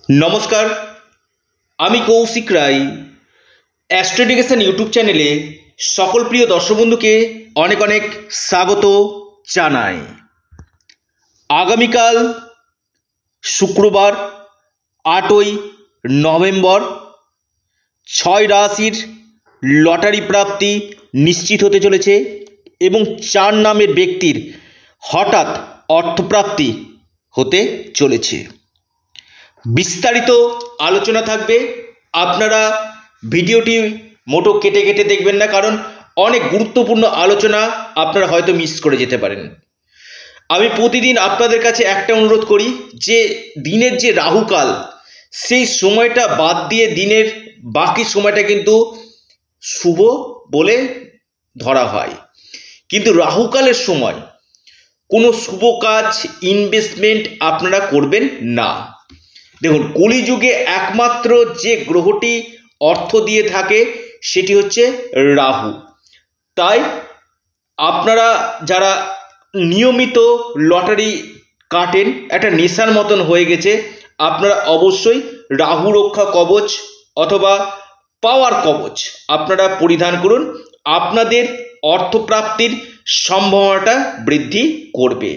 নমস্কার, আমি Kaushik Roy. Astro education YouTube চ্যানেলে সকল প্রিয় দর্শক বন্ধুকে অনেক অনেক স্বাগত জানাই। আগামীকাল শুক্রবার 8ই নভেম্বর 6 রাশির লটারি প্রাপ্তি নিশ্চিত হতে চলেছে এবং 4 নামের ব্যক্তির হঠাৎ অর্থপ্রাপ্তি হতে চলেছে। বিস্তারিত আলোচনা থাকবে, আপনারা ভিডিওটি মোটো কেটে কেটে দেখবেন না, কারণ অনেক গুরুত্বপূর্ণ আলোচনা আপনারা হয়তো মিস করে যেতে পারেন। আমি প্রতিদিন আপনাদের কাছে একটা অনুরোধ করি যে দিনের যে রাহুকাল সেই সময়টা বাদ দিয়ে দিনের বাকি সময়টা কিন্তু শুভ বলে ধরা হয়, কিন্তু রাহুকালের সময় কোনো শুভ কাজ ইনভেস্টমেন্ট আপনারা করবেন না। দেখুন, কলিযুগে একমাত্র যে গ্রহটি অর্থ দিয়ে থাকে সেটি হচ্ছে রাহু। তাই আপনারা যারা নিয়মিত লটারি কাটেন, একটা নেশার মতন হয়ে গেছে, আপনারা অবশ্যই রাহু রক্ষা কবচ অথবা পাওয়ার কবচ আপনারা পরিধান করুন। আপনাদের অর্থপ্রাপ্তির সম্ভাবনাটা বৃদ্ধি করবে।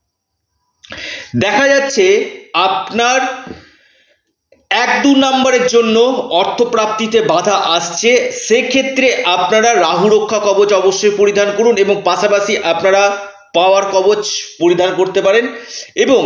দেখা যাচ্ছে আপনার 1-2 নম্বরের জন্য অর্থপ্রাপ্তিতে বাধা আসছে, সেক্ষেত্রে আপনারা রাহু রক্ষা কবচ অবশ্যই পরিধান করুন এবং পাশাপাশি আপনারা পাওয়ার কবচ পরিধান করতে পারেন। এবং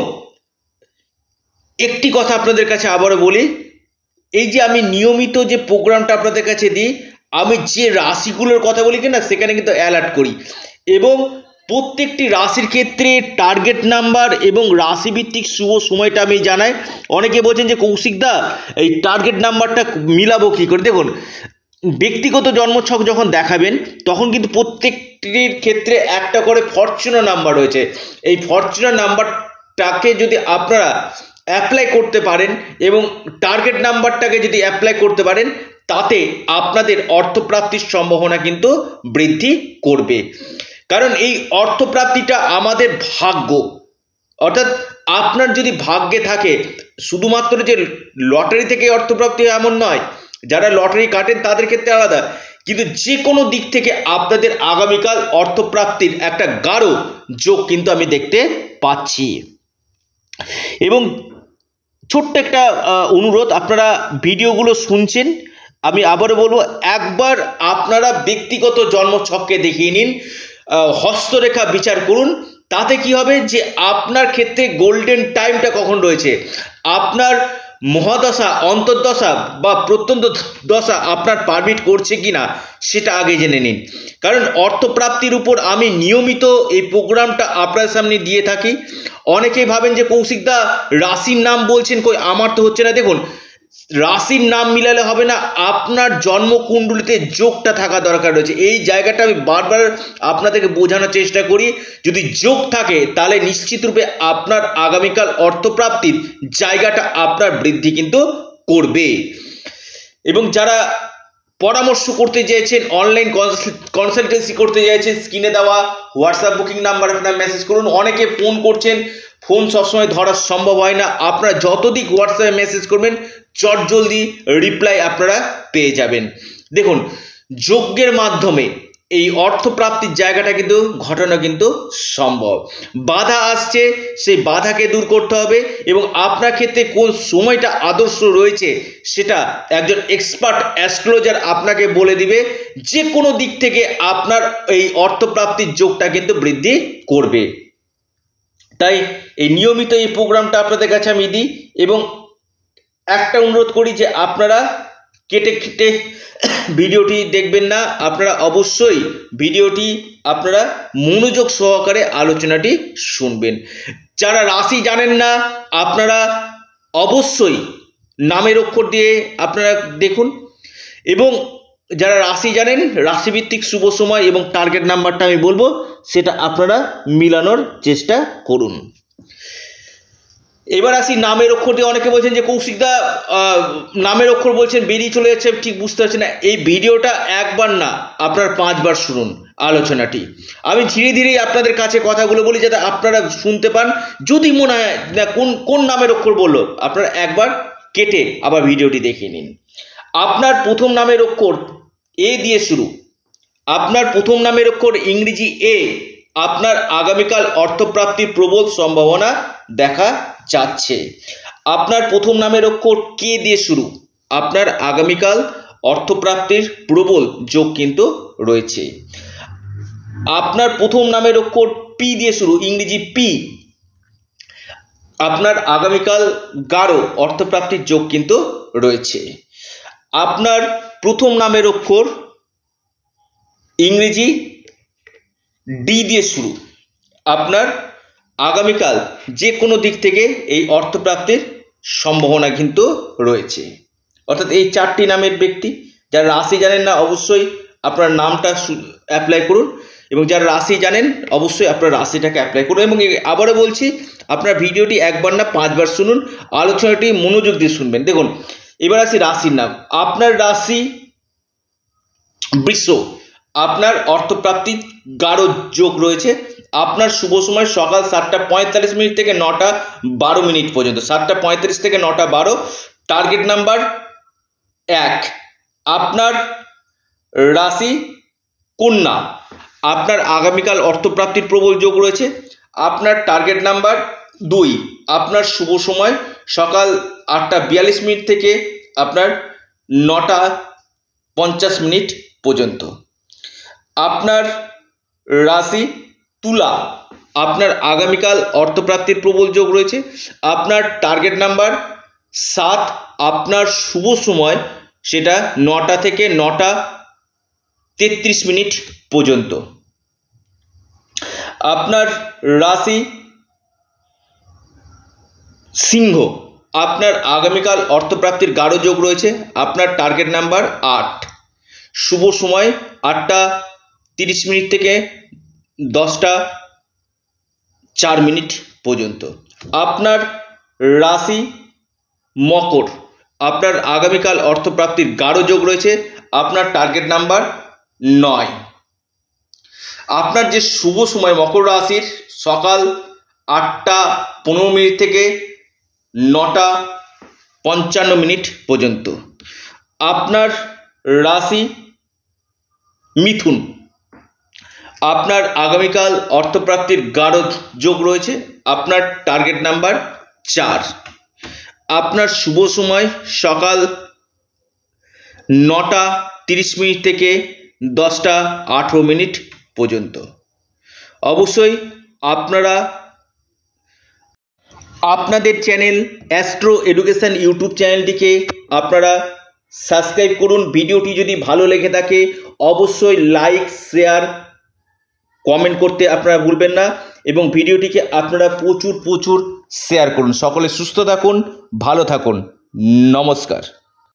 একটি কথা আপনাদের কাছে আবারও বলি, এই যে আমি নিয়মিত যে প্রোগ্রামটা আপনাদের কাছে দিই, আমি যে রাশিগুলোর কথা বলি কিনা সেখানে কিন্তু অ্যালার্ট করি এবং প্রত্যেকটি রাশির ক্ষেত্রে টার্গেট নাম্বার এবং রাশিভিত্তিক শুভ সময়টা আমি জানাই। অনেকে বলছেন যে কৌশিকদা এই টার্গেট নাম্বারটা মিলাবো কী করে। দেখুন, ব্যক্তিগত জন্মছক যখন দেখাবেন তখন কিন্তু প্রত্যেকটির ক্ষেত্রে একটা করে ফরচুনার নাম্বার রয়েছে। এই ফরচুনার নাম্বারটাকে যদি আপনারা অ্যাপ্লাই করতে পারেন এবং টার্গেট নাম্বারটাকে যদি অ্যাপ্লাই করতে পারেন, তাতে আপনাদের অর্থপ্রাপ্তির সম্ভাবনা কিন্তু বৃদ্ধি করবে। কারণ এই অর্থপ্রাপ্তিটা আমাদের ভাগ্য, অর্থাৎ আপনার যদি ভাগ্যে থাকে, শুধুমাত্র যে লটারি থেকে অর্থপ্রাপ্তি এমন নয়, যারা লটারি কাটেন তাদের ক্ষেত্রে আলাদা, কিন্তু যে কোনো দিক থেকে আপনাদের আগামীকাল অর্থপ্রাপ্তির একটা গাঢ় যোগ কিন্তু আমি দেখতে পাচ্ছি। এবং ছোট্ট একটা অনুরোধ, আপনারা ভিডিওগুলো শুনছেন, আমি আবারও বলবো, একবার আপনারা ব্যক্তিগত জন্মছককে দেখিয়ে নিন, হস্তরেখা বিচার করুন। তাতে কি হবে যে আপনার ক্ষেত্রে গোল্ডেন টাইমটা কখন রয়েছে, আপনার মহাদশা অন্তর্দশা বা প্রত্যন্ত দশা আপনার পারমিট করছে কিনা সেটা আগে জেনে নিন। কারণ অর্থপ্রাপ্তির উপর আমি নিয়মিত এই প্রোগ্রামটা আপনার সামনে দিয়ে থাকি। অনেকেই ভাবেন যে কৌশিকদা রাশির নাম বলছেন, কই আমার তো হচ্ছে না। দেখুন, রাশির নাম মিলালে হবে না, আপনার জন্মকুণ্ডলিতে যোগটা থাকা দরকার রয়েছে। এই জায়গাটা আমি বারবার আপনাদেরকে বোঝানোর চেষ্টা করি। যদি যোগ থাকে তাহলে নিশ্চিত রূপে আপনার আগামীকাল অর্থপ্রাপ্তির জায়গাটা আপনার বৃদ্ধি কিন্তু করবে। এবং যারা পরামর্শ করতে চাইছেন, অনলাইন কনসালটেন্সি করতে চাইছেন, স্ক্রিনে দেওয়া হোয়াটসঅ্যাপ বুকিং নাম্বার আপনারা মেসেজ করুন। অনেকে ফোন করছেন, ফোন সবসময় ধরা সম্ভব হয় না, আপনারা যতদিক হোয়াটসঅ্যাপে মেসেজ করবেন চটজলদি রিপ্লাই আপনারা পেয়ে যাবেন। দেখুন, যজ্ঞের মাধ্যমে এই অর্থপ্রাপ্তির জায়গাটা কিন্তু ঘটানো কিন্তু সম্ভব। বাধা আসছে, সেই বাধাকে দূর করতে হবে এবং আপনার ক্ষেত্রে কোন সময়টা আদর্শ রয়েছে সেটা একজন এক্সপার্ট অ্যাস্ট্রোলজার আপনাকে বলে দিবে। যে কোনো দিক থেকে আপনার এই অর্থপ্রাপ্তির যোগটা কিন্তু বৃদ্ধি করবে। তাই এই নিয়মিত এই প্রোগ্রামটা আপনাদের কাছে আমি দিই এবং একটা অনুরোধ করি যে আপনারা কেটে কেটে ভিডিওটি দেখবেন না, আপনারা অবশ্যই ভিডিওটি আপনারা মনোযোগ সহকারে আলোচনাটি শুনবেন। যারা রাশি জানেন না, আপনারা অবশ্যই নামের অক্ষর দিয়ে আপনারা দেখুন এবং যারা রাশি জানেন, রাশিভিত্তিক শুভ সময় এবং টার্গেট নাম্বারটা আমি বলবো, সেটা আপনারা মিলানোর চেষ্টা করুন। এবার আসি নামের অক্ষর দিয়ে। অনেকে বলছেন যে কৌশিকদা নামের অক্ষর বলছেন বেরিয়ে চলে যাচ্ছে, ঠিক বুঝতে পারছি না। এই ভিডিওটা একবার না, আপনার 5 বার শুনুন আলোচনাটি। আমি ধীরে ধীরে আপনাদের কাছে কথাগুলো বলি যাতে আপনারা শুনতে পান। যদি মনে হয় না কোন নামের অক্ষর বললো, আপনারা একবার কেটে আবার ভিডিওটি দেখে নিন। আপনার প্রথম নামের অক্ষর এ দিয়ে শুরু, আপনার প্রথম নামের অক্ষর ইংরেজি এ, আপনার আগামীকাল অর্থপ্রাপ্তির প্রবল সম্ভাবনা দেখা যাচ্ছে। আপনার প্রথম নামের অক্ষর কে দিয়ে শুরু, আপনার আগামীকাল অর্থপ্রাপ্তির প্রবল যোগ কিন্তু রয়েছে। আপনার প্রথম নামের অক্ষর পি দিয়ে শুরু, ইংরেজি পি, আপনার আগামীকাল গাঢ় অর্থপ্রাপ্তির যোগ কিন্তু রয়েছে। আপনার প্রথম নামের অক্ষর ইংরেজি ডি দিয়ে শুরু, আপনার আগামীকাল যে কোনো দিক থেকে এই অর্থপ্রাপ্তির সম্ভাবনা কিন্তু রয়েছে। অর্থাৎ এই 4টি নামের ব্যক্তি, যারা রাশি জানেন না অবশ্যই আপনার নামটা অ্যাপ্লাই করুন, এবং যারা রাশি জানেন অবশ্যই আপনার রাশিটাকে অ্যাপ্লাই করুন। এবং আবারও বলছি, আপনার ভিডিওটি একবার না 5 বার শুনুন, আলোচনাটি মনোযোগ দিয়ে শুনবেন। দেখুন, এবার আসি রাশির নাম। আপনার রাশি বৃষ, আপনার অর্থপ্রাপ্তি গাঢ় যোগ রয়েছে। আপনার শুভ সময় সকাল 7:45 থেকে 9:12 পর্যন্ত, 7:35 থেকে 9:12। Target number 1। আপনার রাশি কন্যা, আপনার আগামীকাল অর্থপ্রাপ্তির প্রবল যোগ রয়েছে। আপনার টার্গেট নাম্বার 2। আপনার শুভ সময় সকাল 8:42 থেকে আপনার 9:50 পর্যন্ত। আপনার রাশি তুলা, আপনার আগামীকাল অর্থপ্রাপ্তির প্রবল যোগ রয়েছে। আপনার টার্গেট নাম্বার 7। আপনার শুভ সময় সেটা 9টা থেকে 9:33 পর্যন্ত। আপনার রাশি সিংহ, আপনার আগামীকাল অর্থপ্রাপ্তির গাঢ় যোগ রয়েছে। আপনার টার্গেট নাম্বার 8। শুভ সময় 8:30 থেকে 10:04 পর্যন্ত। আপনার রাশি মকর, আপনার আগামীকাল অর্থপ্রাপ্তির গাঢ় যোগ রয়েছে। আপনার টার্গেট নাম্বার 9। আপনার যে শুভ সময় মকর রাশির সকাল 8:15 থেকে 9:55 পর্যন্ত। আপনার রাশি মিথুন, আপনার আগামীকাল অর্থপ্রাপ্তির গাঢ় যোগ রয়েছে। আপনার টার্গেট নাম্বার 4। আপনার শুভ সময় সকাল 9:30 থেকে 10:18 পর্যন্ত। অবশ্যই আপনারা আপনাদের চ্যানেল অ্যাস্ট্রো এডুকেশন ইউটিউব চ্যানেলটিকে আপনারা সাবস্ক্রাইব করুন। ভিডিওটি যদি ভালো লেগে থাকে অবশ্যই লাইক, শেয়ার, কমেন্ট করতে আপনারা ভুলবেন না, এবং ভিডিওটিকে আপনারা প্রচুর শেয়ার করুন। সকলে সুস্থ থাকুন, ভালো থাকুন, নমস্কার।